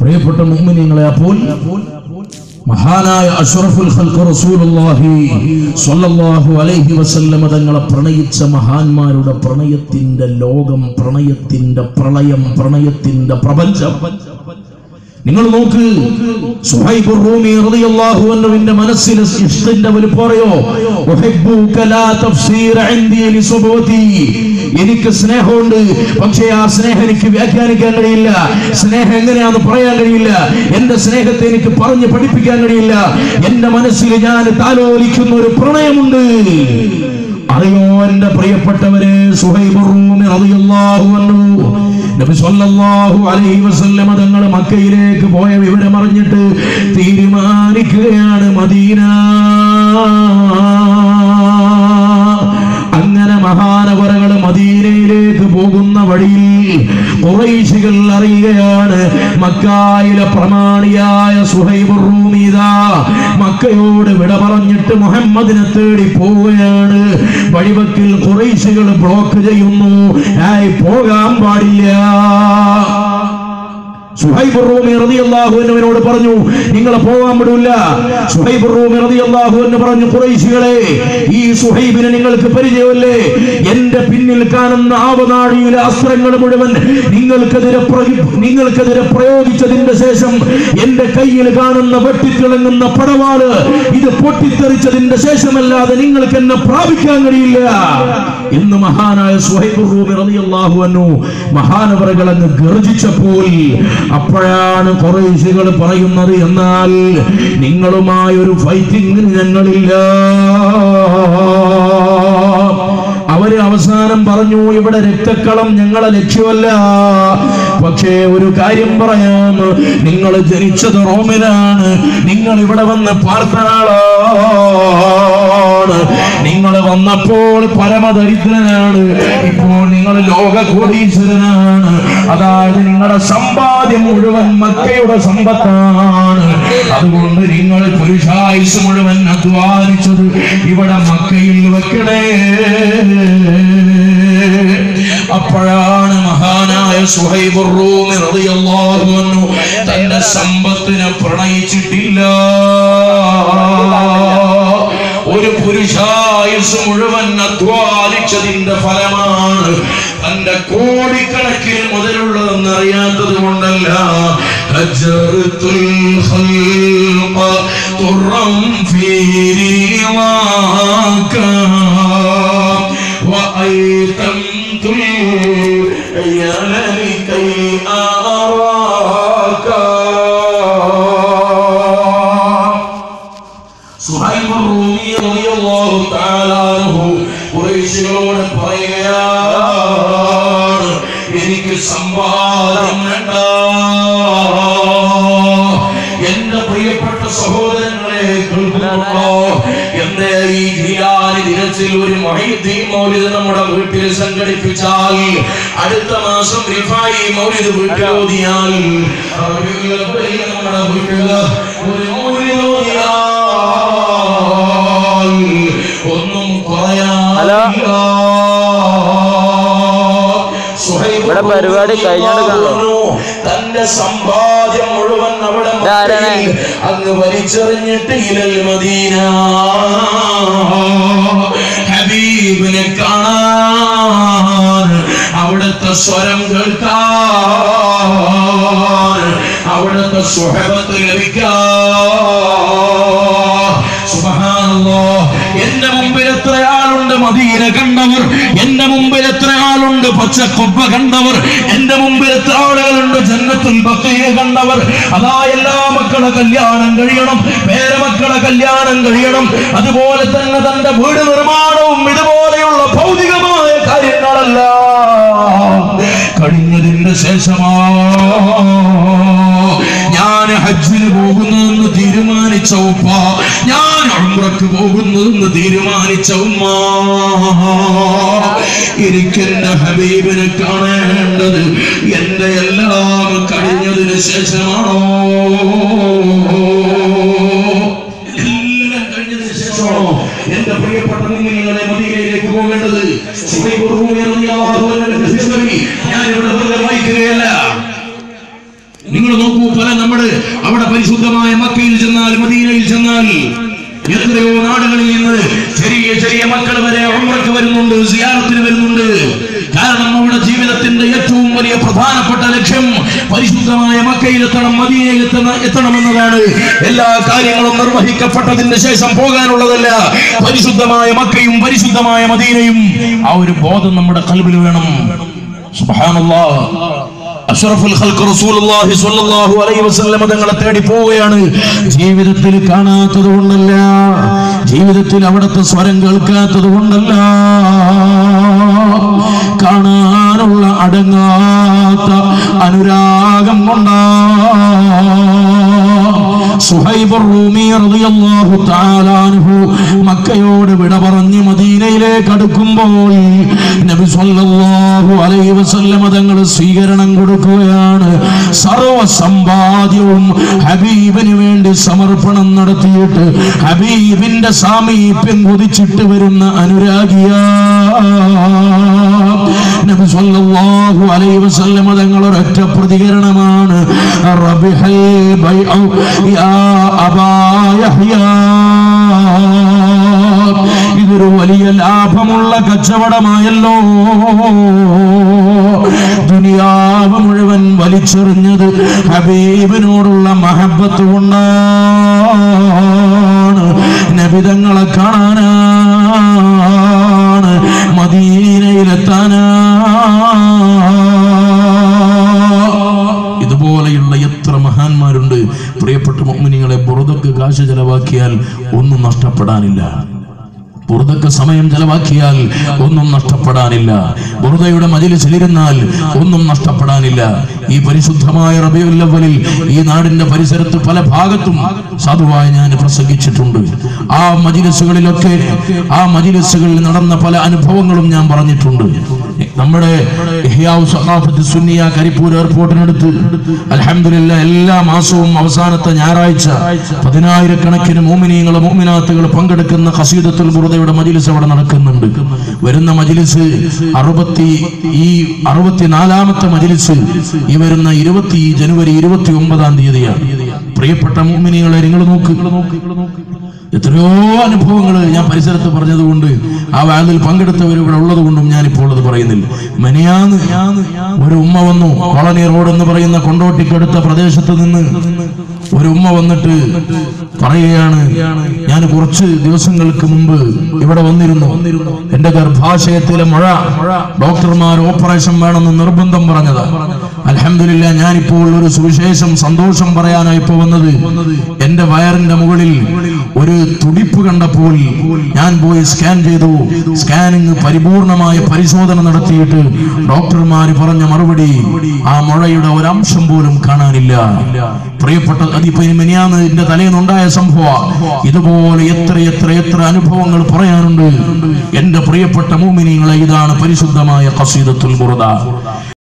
പ്രിയപ്പെട്ട മുഅ്മിനീങ്ങളെ, അപ്പോൾ മഹാനായ അഷ്റഫുൽ ഖൽഖ് റസൂലുള്ളാഹി സ്വല്ലല്ലാഹു അലൈഹി വസല്ലം തങ്ങളെ പ്രണയിച്ച മഹാന്മാരുടെ പ്രണയത്തിന്റെ ലോകം, പ്രണയത്തിന്റെ പ്രളയം, പ്രണയത്തിന്റെ പ്രപഞ്ചം നിങ്ങൾ നോക്ക്. സുഹൈബ് റൂമി റളിയല്ലാഹു അൻഹുവിന്റെ മനസ്സിൽ ഇഷ്ടിന്റെ വലിപ്പറയോ, ഉഹിബ്ബുക ലാ തഫ്സീർ ഇൻദി ലിസുബവതി, എനിക്ക് സ്നേഹമുണ്ട്, പക്ഷേ ആ സ്നേഹം എനിക്ക് വ്യാഖ്യാനിക്കാൻ കഴിയില്ല, സ്നേഹം എങ്ങനെയാണെന്ന് പറയാൻ കഴിയില്ല, എന്റെ സ്നേഹത്തെ എനിക്ക് പറഞ്ഞ് പഠിപ്പിക്കാൻ കഴിയില്ല. എന്റെ മനസ്സിൽ ഞാൻ താലോലിക്കുന്ന ഒരു പ്രണയമുണ്ട്. അറിയോ എന്റെ പ്രിയപ്പെട്ടവരെ, സുഹൈബ് റൂമി റളിയല്ലാഹു അൻഹു നബി സല്ലല്ലാഹു അലൈഹി വസല്ലം തങ്ങൾ മക്കയിലേക്ക് പോയ വിവരം അറിഞ്ഞിട്ട് തീരുമാനിക്കുകയാണ് മദീന. അങ്ങനെ മഹാനവറുകൾ മദീനയിലേക്ക് പോകുന്ന വഴിയിൽ ഖുറൈശികൾ അറിയുകയാണ്, മക്കയിലെ പ്രമാണിയായ സുഹൈബ് റൂമി മക്കയോട് വിട പറഞ്ഞിട്ട് മുഹമ്മദിനെ തേടി പോവുകയാണ്. വഴിവക്കിൽ ഖുറൈശികൾ ബ്ലോക്ക് ചെയ്യുന്നു, പോകാൻ പാടില്ല. സുഹൈബ് റൂമി റളിയല്ലാഹു അൻഹുവിനോട് പറഞ്ഞു, നിങ്ങളെ പോകാൻ വിടില്ല. സുഹൈബ് റൂമി റളിയല്ലാഹു അൻഹു പറഞ്ഞു, ഖുറൈശികളെ, ഈ സുഹൈബിനെ നിങ്ങൾക്ക് പരിചയമല്ലേ? എന്റെ പിന്നിൽ കാണുന്ന ആവനാഴിയിലെ അസ്ത്രങ്ങൾ മുഴുവൻ നിങ്ങൾക്കെതിരെ പ്രയോഗിച്ചതിന്റെ ശേഷം എന്റെ കയ്യിൽ കാണുന്ന വെട്ടിത്തിളങ്ങുന്ന പടവാള് ഇത് പൊട്ടിത്തെറിച്ചതിന്റെ ശേഷമല്ലാതെ നിങ്ങൾക്ക് എന്നെ പ്രാപിക്കാൻ കഴിയില്ല എന്ന് മഹാനായ സുഹൈബ് റൂമി റളിയല്ലാഹു അൻഹു മഹാനവറുകൾ അങ്ങ് ഗർജിച്ചപ്പോൾ അപ്പോഴാണ് ഖുറൈശികൾ പറയുന്നത്, എന്നാൽ നിങ്ങളുമായി ഒരു ഫൈറ്റിംഗ് ഞങ്ങളില്ല. അവര് അവസാനം പറഞ്ഞു, ഇവിടെ രക്തക്കളം ഞങ്ങളെ ലക്ഷ്യമല്ല, പക്ഷേ ഒരു കാര്യം പറയാം, നിങ്ങൾ ജനിച്ചത് റോമിലാണ്, നിങ്ങൾ ഇവിടെ വന്ന് പാർത്തനാളാണ്, നിങ്ങൾ വന്നപ്പോൾ പരമദരിദ്രനാണ്, ഇപ്പോൾ നിങ്ങൾ ലോക കോടീശ്വരനാണ്. അതായത് നിങ്ങളുടെ സമ്പാദ്യം മുഴുവൻ മക്കയുടെ സമ്പത്താണ്. അതുകൊണ്ട് നിങ്ങൾ പുരുഷായുസ് മുഴുവൻ അധ്വാനിച്ചത് ഇവിടെ മക്കയിൽ വെക്കണേ. അപ്പോഴാണ് മഹാനായ സുഹൈബ് റൂമി റളിയല്ലാഹു അൻഹു തന്റെ സമ്പത്തിനെ പ്രണയിച്ചിട്ടില്ല. ഒരു പുരുഷായുസ് മുഴുവൻ അധ്വാനിച്ചതിന്റെ ഫലമാണ്. തന്റെ കോടിക്കണക്കിന് മുതലുള്ളതെന്ന് അറിയാത്തത് കൊണ്ടല്ല. സുഹൈബ് റൂമി റളിയല്ലാഹു തആല അൻഹു ഖുറൈശികളോട് പറയുകയാണ്, എനിക്ക് സമ്പാദ്യം വേണ്ട. എന്റെ പ്രിയപ്പെട്ട സഹോദരങ്ങളെ കേൾക്കുന്നുണ്ടോ? എന്റെ ഈ ജിലാനി ദിനത്തിൽ ഒരു മുഹയ്യിദ്ദീൻ മൗലിദ് നമ്മുടെ വീട്ടിൽ സംഘടിപ്പിച്ചാൽ, അടുത്ത മാസം റിഫായി മൗലിദ് വീട്ടിൽ ഓതിയാൽ, നമ്മുടെ വീട്ടിൽ ഒരു മൗലിദ് ഓതിയാൽ ഒന്നും പറയാനില്ല. ഇവിടെ പരിപാടി കഴിഞ്ഞു. തന്റെ സമ്പാദ്യം മുഴുവൻ അവിടെ അങ്ങ് വലിച്ചെറിഞ്ഞിട്ട് ഇലൽ മദീന ഹബീബിനെ കാണാൻ, അവിടുത്തെ സ്വരം കേൾക്കാൻ, അവിടുത്തെ സുഹബത്ത് ലഭിക്കാൻ. സുബ്ഹാനല്ലാഹ്, എന്റെ മുമ്പിൽ എത്ര ആളുണ്ട് മദീന കണ്ടവർ, എന്റെ മുമ്പിൽ എത്ര ആളുണ്ട് പച്ചക്കൊപ്പ കണ്ടവർ, എന്റെ മുമ്പിൽ എത്ര ആളുകളുണ്ട് ജന്നത്തുൽ ബഖിയ കണ്ടവർ. അതാ എല്ലാ മക്കളെ കല്യാണം കഴിയണം, പേരമക്കളെ കല്യാണം കഴിയണം, അതുപോലെ തന്നെ തന്റെ വീട് നിർമ്മാണവും ഇതുപോലെയുള്ള ഭൗതികമായ കാര്യങ്ങളല്ല കഴിഞ്ഞതിന്റെ ശേഷമാണ് ഞാൻ ഹജ്ജിന് പോകുന്നതെന്ന് തീരുമാനിച്ച ഉപ്പ, ഞാൻ ഉംറക്ക് പോകുന്നതെന്ന് തീരുമാനിച്ച ഉമ്മ. എനിക്കെന്റെ ഹബീബിനെ കാണേണ്ടത് എന്റെ എല്ലാം കഴിഞ്ഞതിന് ശേഷമാണോ? എല്ലാം കഴിഞ്ഞതിന് ശേഷമാണോ എന്റെ പ്രിയപ്പെട്ട നിങ്ങളെ മദീനയിലേക്ക് പോകേണ്ടത്? ഞാൻ ഇവിടെ വായിക്കുകയല്ല. നിങ്ങൾ നോക്കൂ, പല നമ്മുടെ അവിടെ പരിശുദ്ധമായ മക്കയിൽ ചെന്നാൽ, മദീനയിൽ ചെന്നാൽ എത്രയോ നാടുകളിൽ നിന്ന് ചെറിയ ചെറിയ മക്കൾ വരെ ഉംറയ്ക്ക് വരുന്നുണ്ട്, സിയാറത്തിന് വരുന്നുണ്ട്. കാരണം അവിടെ ജീവിതത്തിന്റെ ഏറ്റവും വലിയ പ്രധാനപ്പെട്ട ലക്ഷ്യം പരിശുദ്ധമായ മക്കയിലെത്തണം, മദീനയിൽ എത്തണമെന്നതാണ്. എല്ലാ കാര്യങ്ങളും നിർവഹിക്കപ്പെട്ടതിന് ശേഷം പോകാനുള്ളതല്ല. പരിശുദ്ധമായ മക്കയും പരിശുദ്ധമായ മദീനയും ആ ഒരു ബോധം നമ്മുടെ ഖൽബിൽ വേണം. സുബ്ഹാനല്ലാഹ്. അഷ്റഫുൽ ഖൽഖ് റസൂലുള്ളാഹി സ്വല്ലല്ലാഹു അലൈഹി വസല്ലം തങ്ങളെ തേടി പോവുകയാണ്. ജീവിതത്തിൽ കാണാത്തത് കൊണ്ടല്ല, ജീവിതത്തിൽ അവിടുത്തെ സ്വരം കേൾക്കാത്തത് കൊണ്ടല്ല, കാണാനുള്ള അടങ്ങാത്ത അനുരാഗം കൊണ്ടാണ്. സുഹൈബ് റൂമി റളിയല്ലാഹു തആല അൻഹു മക്കയോട് വിട പറഞ്ഞ് മദീനയിലേക്ക് അടുക്കുമ്പോൾ നബി സ്വല്ലല്ലാഹു അലൈഹി വസല്ലം തങ്ങൾ സ്വീകരണം കൊടുക്കുകയാണ്. സർവ സമ്പാദ്യവും ഹബീബിന് വേണ്ടി സമർപ്പണം നടത്തിയിട്ട് ഹബീബിന്റെ സാമീപ്യം കൊതിച്ചിട്ട് വരുന്ന അനുരാഗിയാ നബി സ്വല്ലല്ലാഹു അലൈഹി വസല്ലം തങ്ങൾ ഒരൊറ്റ പ്രതികരണമാണ്, റബിഹൽ ബൈഅ യാ അബാ യഹ്യാ. ഇതൊരു വലിയ ലാഭമുള്ള കച്ചവടമായല്ലോ. ദുനിയാവ് മുഴുവൻ വലിച്ചെറിഞ്ഞത് ഹബീബിനോടുള്ള മഹബത്ത് കൊണ്ടാണ്. നബിതങ്ങളെ കാണാനാണ്, മദീനയിലെത്താനാ. ഇതുപോലെയുള്ള എത്ര മഹാന്മാരുണ്ട്. പ്രിയപ്പെട്ട മുഅ്മിനീങ്ങളെ, ബുർദക്ക് കാശ് ചെലവാക്കിയാൽ ഒന്നും നഷ്ടപ്പെടാനില്ല. ബുർദക്ക് സമയം ചെലവാക്കിയാൽ ഒന്നും നഷ്ടപ്പെടാനില്ല. ബുർദയുടെ മജ്‌ലിസിലിരുന്നാൽ ഒന്നും നഷ്ടപ്പെടാനില്ല. ഈ പരിശുദ്ധമായ റബീഉൽ അവ്വലിൽ ഈ നാടിന്റെ പരിസരത്ത് പല ഭാഗത്തും സാധുവായി ഞാൻ പ്രസംഗിച്ചിട്ടുണ്ട്. ആ മജ്‌ലിസുകളിലൊക്കെ, ആ മജ്‌ലിസുകളിൽ നടന്ന പല അനുഭവങ്ങളും ഞാൻ പറഞ്ഞിട്ടുണ്ട്. നമ്മുടെ ഇഹ്യാഉ സഖാഫത്ത് സുന്നിയ കരിപ്പൂർ എയർപോർട്ടിനടുത്ത് അൽഹംദുലില്ലാഹ് എല്ലാ മാസവും അവസാനത്തെ ഞായറാഴ്ച 10,000 മുഅ്മിനീങ്ങൾ മുഅ്മിനാത്തുകൾ പങ്കെടുക്കുന്ന ഖസീദത്തുൽ ബുർദയുടെ മജ്‌ലിസ് അവിടെ നടക്കുന്നുണ്ട്. വരുന്ന മജ്‌ലിസ് 64ാമത്തെ മജ്‌ലിസ് ഈ വരുന്ന ജനുവരി 29-ാം തീയതിയാണ്. പ്രിയപ്പെട്ട മുഅ്മിനീങ്ങളെ, നിങ്ങൾ നോക്ക്, എത്രയോ അനുഭവങ്ങൾ ഞാൻ പരിസരത്ത് പറഞ്ഞതുകൊണ്ട് ആ വാലിൽ പങ്കെടുത്തവർ ഇവിടെ ഉള്ളത് കൊണ്ടും ഞാനിപ്പോൾ അത് പറയുന്നില്ല. മെനയാന്ന് ഒരു ഉമ്മ വന്നു. കോളനി റോഡ് എന്ന് പറയുന്ന കൊണ്ടോട്ടിക്കടുത്ത പ്രദേശത്ത് നിന്ന് ഒരു ഉമ്മ വന്നിട്ട് പറയുകയാണ്, ഞാൻ കുറച്ച് ദിവസങ്ങൾക്ക് മുമ്പ് ഇവിടെ വന്നിരുന്നു. എന്റെ ഗർഭാശയത്തിലെ മുഴ ഡോക്ടർമാർ ഓപ്പറേഷൻ വേണമെന്ന് നിർബന്ധം പറഞ്ഞതാ. അൽഹംദുലില്ലാഹ്, ഞാനിപ്പോൾ ഒരു സുവിശേഷം സന്തോഷം പറയാനായി ഇപ്പൊ വന്നത്. എന്റെ വയറിന്റെ മുകളിൽ ഒരു തുടിപ്പ് കണ്ടപ്പോൾ ഞാൻ പോയി സ്കാൻ ചെയ്തു. സ്കാനിങ് പരിപൂർണമായ പരിശോധന നടത്തിയിട്ട് ഡോക്ടർമാര് പറഞ്ഞ മറുപടി, ആ മുഴയുടെ ഒരംശം പോലും കാണാനില്ല. പ്രിയപ്പെട്ട, അതിപ്പോ മിനിയാന്ന് എന്റെ തലേന്നുണ്ടായ സംഭവം. ഇതുപോലെ എത്ര അനുഭവങ്ങൾ പറയാനുണ്ട്. എന്റെ പ്രിയപ്പെട്ട മുഅ്മിനീങ്ങളെ, ഇതാണ് പരിശുദ്ധമായ ഖസീദത്തുൽ ബുർദ.